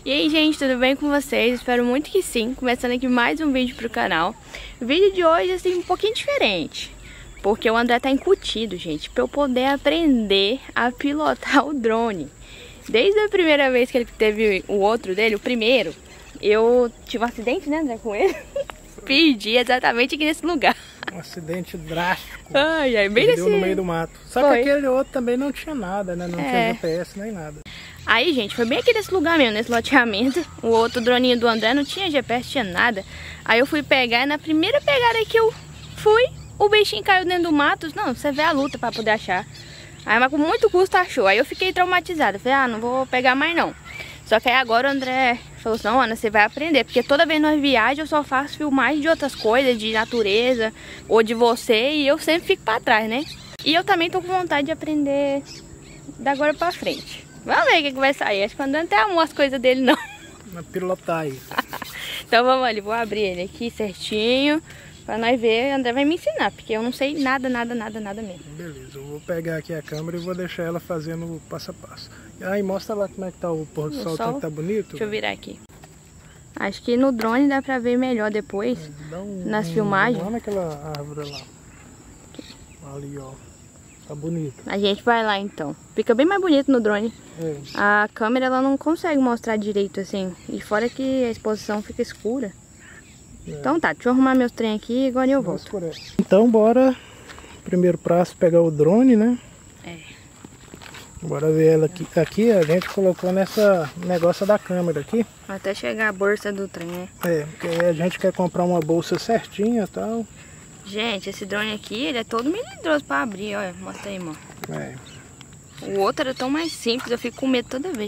E aí, gente, tudo bem com vocês? Espero muito que sim. Começando aqui mais um vídeo pro canal. O vídeo de hoje, assim, um pouquinho diferente, porque o André tá incutido, gente, pra eu poder aprender a pilotar o drone. Desde a primeira vez que ele teve o outro dele, o primeiro, eu tive um acidente, né, André, com ele. Perdi exatamente aqui nesse lugar. Um acidente drástico. Ai, bem Perdeu nesse... no meio do mato. Só Foi. que aquele outro também não tinha nada, né? Não tinha GPS nem nada. Aí, gente, foi bem aqui nesse lugar mesmo, nesse loteamento. O outro droninho do André não tinha GPS, tinha nada. Aí eu fui pegar e na primeira pegada que eu fui, o bichinho caiu dentro do mato. Não, você vê a luta pra poder achar. Aí, mas com muito custo achou. Aí eu fiquei traumatizada. Falei, ah, não vou pegar mais não. Só que aí agora o André falou assim, não, Ana, você vai aprender. Porque toda vez que nós viajamos eu só faço filmagem de outras coisas, de natureza ou de você. E eu sempre fico pra trás, né? E eu também tô com vontade de aprender da agora pra frente. Vamos ver o que vai sair. Acho que o André não tem amor as coisas dele, não. Mas pilotar aí. Então vamos ali, vou abrir ele aqui certinho. Pra nós ver, o André vai me ensinar. Porque eu não sei nada mesmo. Beleza, eu vou pegar aqui a câmera e vou deixar ela fazendo o passo a passo. Aí mostra lá como é que tá o pôr do sol, que tá bonito. Deixa eu virar aqui. Acho que no drone dá pra ver melhor depois, nas filmagens. Olha aquela árvore lá. Ali, ó. Tá bonito. A gente vai lá então. Fica bem mais bonito no drone. É. A câmera ela não consegue mostrar direito assim. E fora que a exposição fica escura. Então tá, deixa eu arrumar meus trem aqui e agora eu volto. Então bora, primeiro passo, pegar o drone, né? É. Bora ver ela aqui. Aqui a gente colocou nessa negócio da câmera aqui. Até chegar a bolsa do trem, né? É, porque aí a gente quer comprar uma bolsa certinha e tal. Gente, esse drone aqui, ele é todo melindroso pra abrir, olha. Mostra aí, irmão. É. O outro era tão mais simples, eu fico com medo toda vez.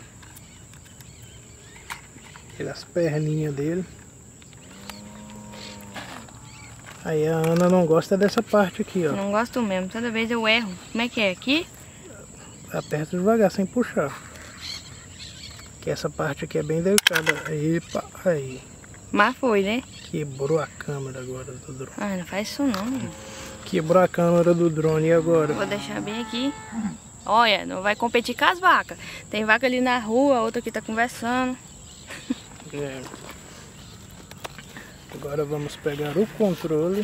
Olha as perninhas dele. Aí a Ana não gosta dessa parte aqui, ó. Não gosto mesmo, toda vez eu erro. Como é que é? Aqui? Aperta devagar, sem puxar. Que essa parte aqui é bem delicada. Epa, aí. Mas foi, né? Quebrou a câmera agora do drone. Ah, não faz isso não, meu. Quebrou a câmera do drone, e agora? Vou deixar bem aqui. Olha, não vai competir com as vacas. Tem vaca ali na rua, a outra aqui tá conversando. É. Agora vamos pegar o controle.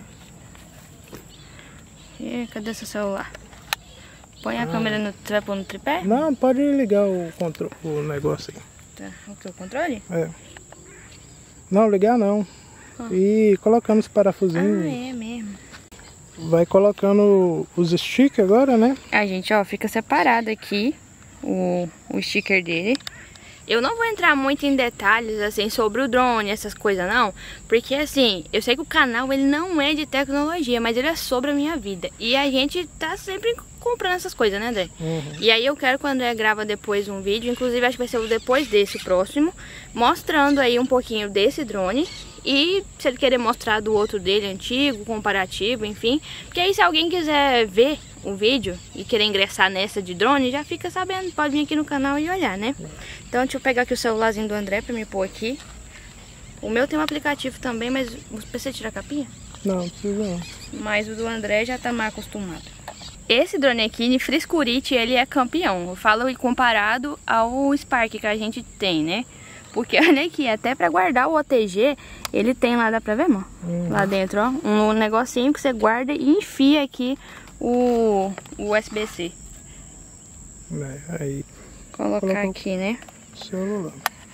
E cadê seu celular? Põe a câmera no, você vai pôr no tripé? Não, pode ligar o controle, o negócio aí. Tá, o que? O controle? É. Não, ligar não. E colocando os parafusinhos. Ah, é mesmo. Vai colocando os stickers agora, né? A gente, ó, fica separado aqui o sticker dele. Eu não vou entrar muito em detalhes, assim, sobre o drone, essas coisas, não. Porque, assim, eu sei que o canal, ele não é de tecnologia, mas ele é sobre a minha vida. E a gente tá sempre comprando essas coisas, né, André? E aí eu quero que o André grava depois um vídeo, inclusive acho que vai ser o depois desse, o próximo, mostrando aí um pouquinho desse drone. E se ele querer mostrar do outro dele, antigo, comparativo, enfim. Porque aí se alguém quiser ver o vídeo e querer ingressar nessa de drone, já fica sabendo, pode vir aqui no canal e olhar, né? Então deixa eu pegar aqui o celularzinho do André pra me pôr aqui. O meu tem um aplicativo também, mas você tira a capinha? Não, não precisa não. Mas o do André já tá mais acostumado. Esse drone aqui, de Friscurite, ele é campeão. Eu falo comparado ao Spark que a gente tem, né? Porque olha aqui, até pra guardar o OTG, ele tem lá, dá pra ver, irmão? Lá dentro, ó, um negocinho que você guarda e enfia aqui o USB-C. Aí. Colocar aqui, né? Celular.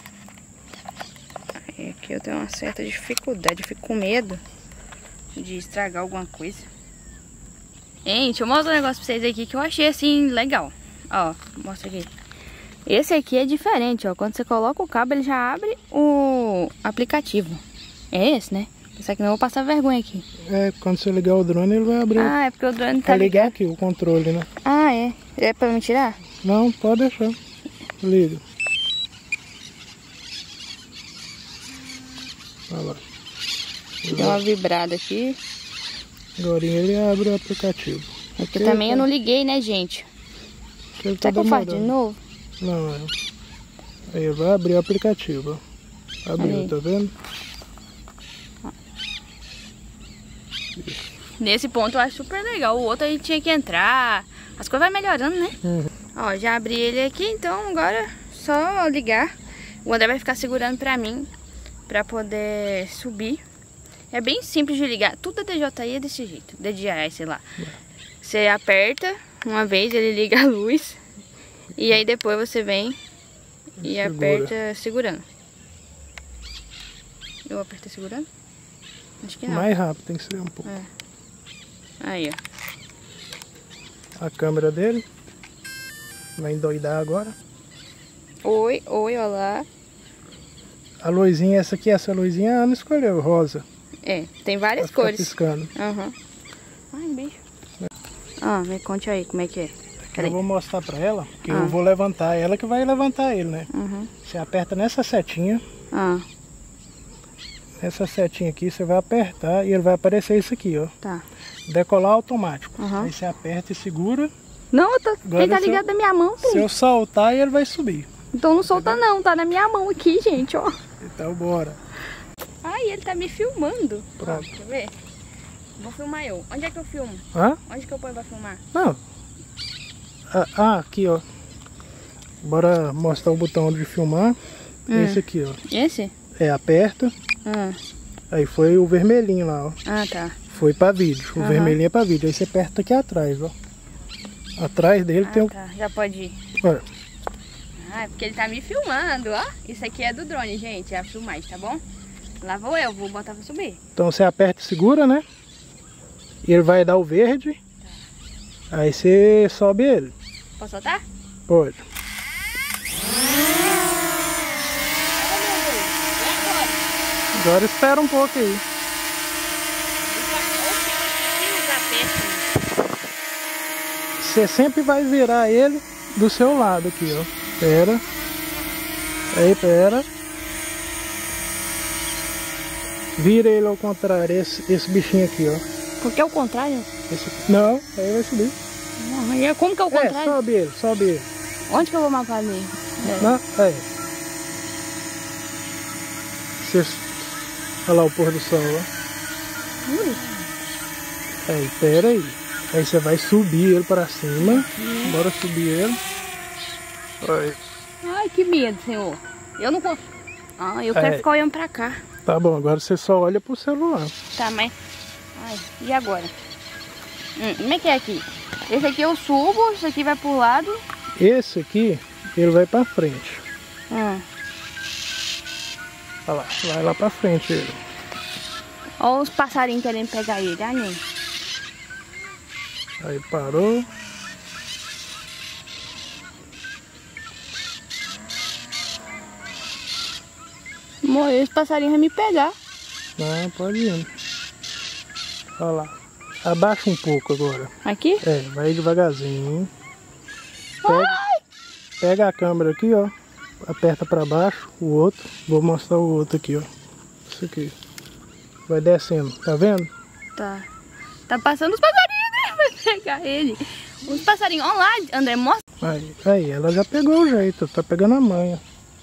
Aí aqui eu tenho uma certa dificuldade, eu fico com medo de estragar alguma coisa. Hein, deixa eu mostrar um negócio pra vocês aqui que eu achei assim legal. Ó, mostra aqui. Esse aqui é diferente, ó. Quando você coloca o cabo, ele já abre o aplicativo. É esse, né? Só que não vou passar vergonha aqui. É, quando você ligar o drone, ele vai abrir. Ah, é porque o drone tá Vai ligar aqui o controle, né? Ah, é? É pra me tirar? Não, pode deixar. Liga. Olha lá. Deu uma vibrada aqui. Agora ele abre o aplicativo. Aqui também eu não liguei, né, gente? Será que eu faço de novo? Não, é. Aí vai abrir o aplicativo. Abriu, aí. Tá vendo? Nesse ponto eu acho super legal. O outro a gente tinha que entrar. As coisas vai melhorando, né? Ó, já abri ele aqui, então agora é só ligar. O André vai ficar segurando pra mim, pra poder subir. É bem simples de ligar. Tudo da DJI é desse jeito, DJI, sei lá. Você aperta uma vez, ele liga a luz. E aí depois você vem e aperta segurando. Eu apertei segurando? Acho que não. Mais rápido, tem que ser um pouco. É. Aí, ó. A câmera dele. Vai endoidar agora. Oi, olá. A luzinha, essa luzinha a Ana escolheu, rosa. É, tem várias Pra ficar cores. piscando. Aham. Ai, bicho. Me conte aí como é que é. Eu vou mostrar pra ela, que eu vou levantar. Ela que vai levantar ele, né? Você aperta nessa setinha. Essa setinha aqui, você vai apertar e ele vai aparecer isso aqui, ó. Tá. Decolar automático. Aí você aperta e segura. Não, ele tá ligado na minha mão, se eu soltar, ele vai subir. Então não solta não, tá na minha mão aqui, gente, ó. Então bora. Ai, ele tá me filmando. Pronto. Quer ver? Vou filmar eu. Onde é que eu filmo? Hã? Onde que eu ponho pra filmar? Não. Aqui, ó. Bora mostrar o botão de filmar. Esse aqui, ó. Esse? É, aperta. Aí foi o vermelhinho lá, ó. Tá. Foi pra vídeo. O vermelhinho é pra vídeo. Aí você aperta aqui atrás, ó. Atrás dele tem Tá. Já pode ir. Olha. É porque ele tá me filmando, ó. Isso aqui é do drone, gente. É a filmagem, tá bom? Lá vou botar pra subir. Então você aperta e segura, né? E ele vai dar o verde. Aí você sobe ele. Posso soltar? Pode. Agora espera um pouco aí. Você sempre vai virar ele do seu lado aqui, ó. Pera. Aí, pera. Vira ele ao contrário, esse bichinho aqui, ó. Porque é o contrário? Não, aí vai subir. Não, como que é o contrário? Sobe ele. Onde que eu vou marcar ali? Não, aí. Olha lá o pôr do sol, ó. Aí, pera aí. Aí você vai subir ele pra cima. Bora subir ele. Aí. Ai, que medo, senhor. Eu não consigo. Eu quero ficar olhando pra cá. Tá bom, agora você só olha pro celular. Tá, mas... Ai, e agora? Como é que é aqui? Esse aqui eu subo, esse aqui vai pro lado. Esse aqui, ele vai pra frente. Olha lá, vai lá pra frente ele. Olha os passarinhos querendo pegar ele, nem. Aí parou. Morreu, os passarinhos vão me pegar. Não, pode ir. Olha lá. Abaixa um pouco agora. Aqui? É, vai devagarzinho. Pega a câmera aqui, ó. Aperta pra baixo o outro. Vou mostrar o outro aqui, ó. Isso aqui. Vai descendo, tá vendo? Tá. Tá passando os passarinhos, né? Vai pegar ele. Os passarinhos. Olha lá, André, mostra. Aí, ela já pegou o jeito. Tá pegando a manha.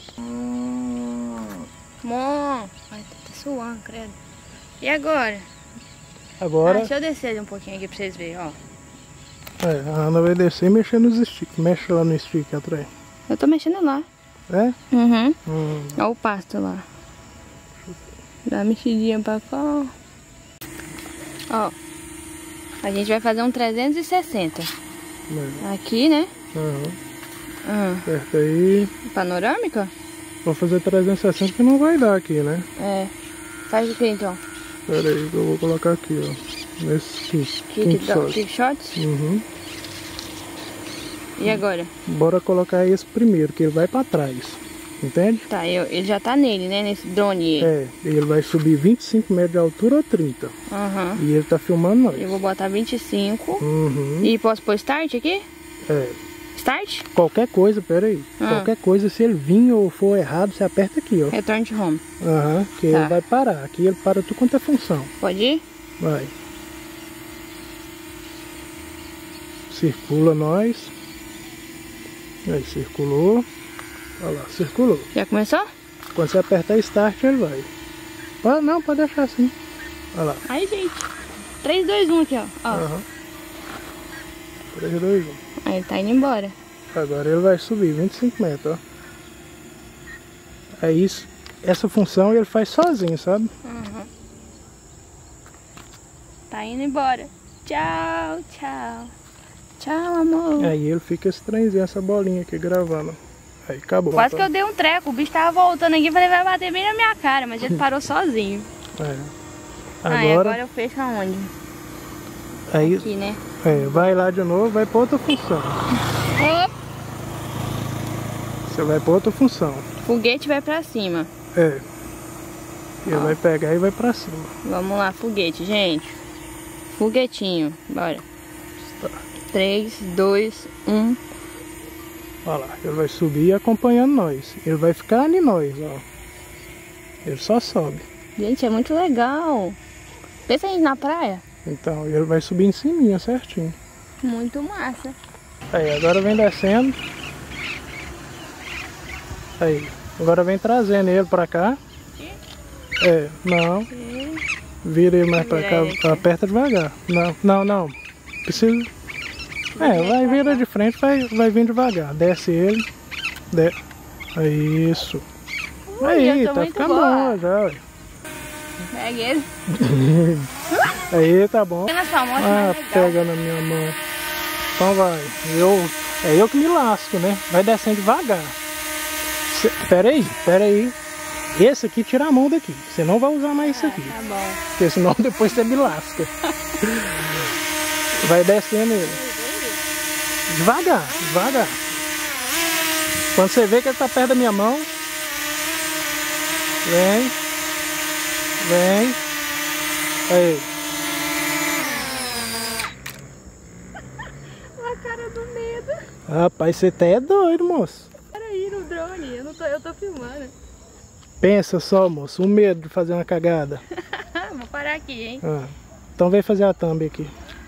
Ai, tá suando, credo. E agora? Agora... deixa eu descer ele um pouquinho aqui pra vocês verem, ó. A Ana vai descer e mexer nos sticks. Mexe lá no stick atrás. Eu tô mexendo lá. É? Olha o pasto lá. Dá uma mexidinha pra cá. Ó. A gente vai fazer um 360. Aqui, né? Aperta aí. Panorâmica? Vou fazer 360 que não vai dar aqui, né? É. Faz o que então? Pera aí que eu vou colocar aqui, ó. Nesse Kick shots? E agora? Bora colocar esse primeiro, que ele vai pra trás. Entende? Tá, ele já tá nele, né? Nesse drone. É, ele vai subir 25 metros de altura ou 30. E ele tá filmando nós. Eu vou botar 25. E posso pôr start aqui? É. Start? Qualquer coisa, pera aí. Qualquer coisa, se ele vir ou for errado, você aperta aqui, ó. Return to home. Que ele vai parar. Aqui ele para tudo quanto é função. Pode ir? Vai. Circula nós. Aí, circulou. Olha lá, circulou. Já começou? Quando você apertar start, ele vai. Não, pode deixar assim. Olha lá. Aí, gente. 3, 2, 1 aqui, ó. 3, 2, 1. Aí ele tá indo embora. Agora ele vai subir 25 metros, ó. É isso. Essa função ele faz sozinho, sabe? Uhum. Tá indo embora. Tchau, tchau. Tchau, amor. Aí ele fica esse trenzinho, essa bolinha aqui gravando. Aí acabou. Quase que eu dei um treco. O bicho tava voltando aqui e falei, vai bater bem na minha cara. Mas ele parou sozinho. É. Agora eu fecho aonde? Aí, aqui, né? Vai lá de novo, vai pra outra função. Opa. Você vai pra outra função. Foguete vai pra cima. Ele vai pegar e vai pra cima. Vamos lá, foguete, gente. Foguetinho, bora. Tá. 3, 2, 1. Olha lá, ele vai subir acompanhando nós. Ele vai ficar em nós, ó. Ele só sobe. Gente, é muito legal. Pensa aí na praia. Então, ele vai subir em cima, certinho. Muito massa. Aí, agora vem descendo. Aí, agora vem trazendo ele pra cá. Não. Vira ele mais pra cá, aperta devagar. Não. Precisa... vai virar de frente, vai vir devagar. Desce ele. Isso. Aí, tá ficando bom já, ué. Pega ele. Aí, tá bom. Pega na minha mão. Então vai. Eu que me lasco, né? Vai descendo devagar. Pera aí. Esse aqui tira a mão daqui. Você não vai usar mais isso aqui. Tá bom. Porque senão depois você me lasca. Vai descendo ele. Devagar. Quando você vê que ele tá perto da minha mão, vem. Aí. A cara do medo. Rapaz, você tá doido, moço. Peraí, no drone, eu tô filmando. Pensa só, moço, o medo de fazer uma cagada. Vou parar aqui, hein? Então vem fazer a thumb aqui.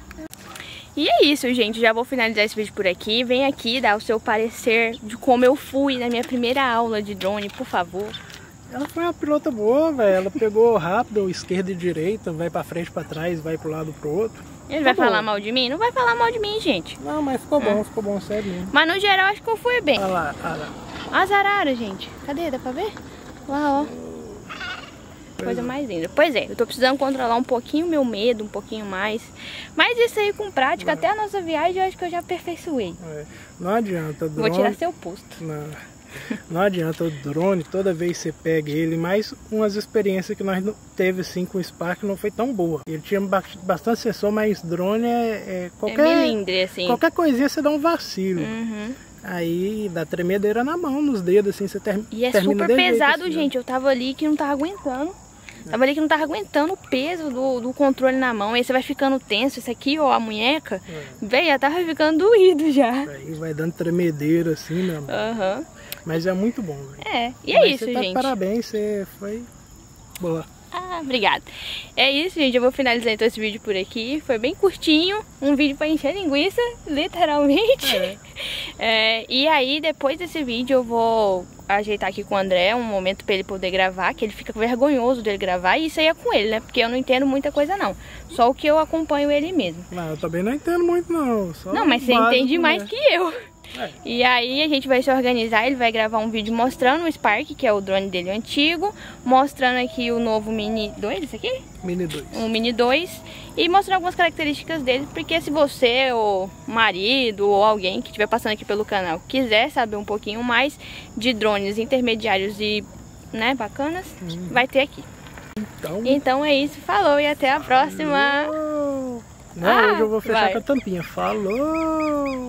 E é isso, gente. Já vou finalizar esse vídeo por aqui. Vem aqui dar o seu parecer de como eu fui na minha primeira aula de drone, por favor. Ela foi uma pilota boa, velho. Ela pegou rápido, esquerda e direita, vai pra frente, pra trás, vai pro lado, pro outro. Ele vai falar mal de mim? Não vai falar mal de mim, gente. Não, mas ficou bom, sério mesmo. Mas no geral acho que eu fui bem. Olha lá. As araras, gente. Cadê? Dá pra ver? Lá, ó. Coisa mais linda. Pois é, eu tô precisando controlar um pouquinho o meu medo, um pouquinho mais. Mas isso aí com prática, até a nossa viagem eu acho que eu já aperfeiçoei. Não adianta, drone... Vou tirar seu posto. Não adianta o drone, toda vez você pega ele, mais umas experiências que nós teve assim com o Spark não foi tão boa. Ele tinha bastante sensor, mas drone qualquer milindre, assim. Qualquer coisinha você dá um vacilo. Aí dá tremedeira na mão, nos dedos, assim, você termina. E é super pesado, assim, gente. Eu tava ali que não tava aguentando. O peso do controle na mão. Aí você vai ficando tenso. Isso aqui, ó, a munheca, velho, já tava ficando doído já. Aí vai dando tremedeira assim, meu amor. Mas é muito bom, velho. E é isso, gente. Parabéns, você foi boa. Obrigada. É isso, gente. Eu vou finalizar então esse vídeo por aqui. Foi bem curtinho. Um vídeo pra encher linguiça, literalmente. E aí, depois desse vídeo, eu vou ajeitar aqui com o André um momento pra ele poder gravar, que ele fica vergonhoso dele gravar. E isso aí é com ele, né? Porque eu não entendo muita coisa, não. Só o que eu acompanho ele mesmo. Não, eu também não entendo muito, não. Não, mas você entende mais que eu. E aí a gente vai se organizar, ele vai gravar um vídeo mostrando o Spark, que é o drone dele antigo, mostrando aqui o novo Mini 2, esse aqui? Mini 2. Um Mini 2, e mostrando algumas características dele, porque se você, ou marido, ou alguém que estiver passando aqui pelo canal, quiser saber um pouquinho mais de drones intermediários e, né, bacanas, vai ter aqui. Então é isso, falou e até a próxima! Não, hoje eu vou fechar com a tampinha. Falou!